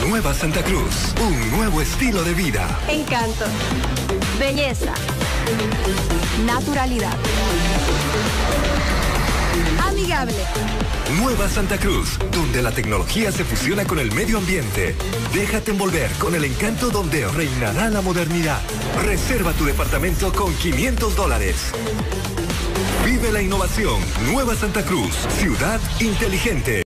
Nueva Santa Cruz, un nuevo estilo de vida. Encanto, belleza, naturalidad, amigable. Nueva Santa Cruz, donde la tecnología se fusiona con el medio ambiente. Déjate envolver con el encanto donde reinará la modernidad. Reserva tu departamento con $500. Vive la innovación. Nueva Santa Cruz, ciudad inteligente.